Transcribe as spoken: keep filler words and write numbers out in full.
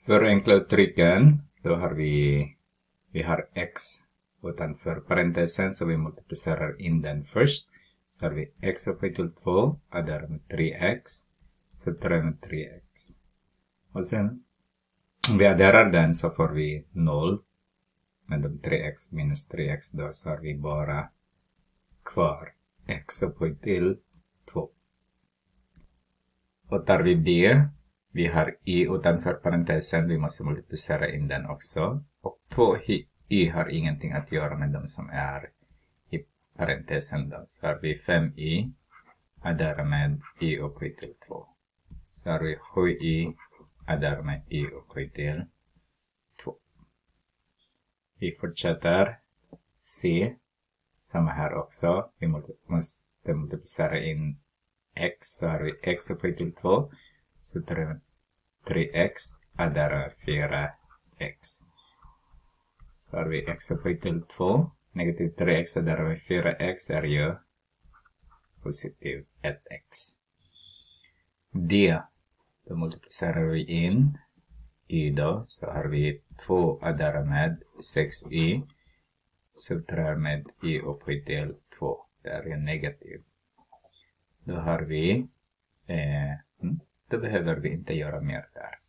För att enkla uttrycken, då har vi, vi har x utanför parentesen, så vi multiplicerar in den först. Så har vi x upphöjt till två, adderar med tre x, så tre med tre x. Och sen, om vi adderar den så får vi noll. Men de tre x minus tre x, då så har vi bara kvar x upphöjt till två. Och tar vi b, vi har i utanför parentesen, vi måste multiplicera in den också. Och två i har ingenting att göra med de som är i parentesen då. Så har vi fem i, adderar med i upphöjt till två. Så har vi sju i, adderar med i upphöjt till två. Vi fortsätter C. Samma här också. Vi måste multiplicera in x. Så har vi x upphöjt till två. Så tre x. Adderar fyra x. Så har vi x upphöjt till två. Negativ tre x adderar med fyra x är ju positiv ett x. D. Då multiplicerar vi in i då. Så har vi två adderar med sex i. Subtraherar med i upphöjt till två. Det är ju negativ. Då har vi, eh, då behöver vi inte göra mer där.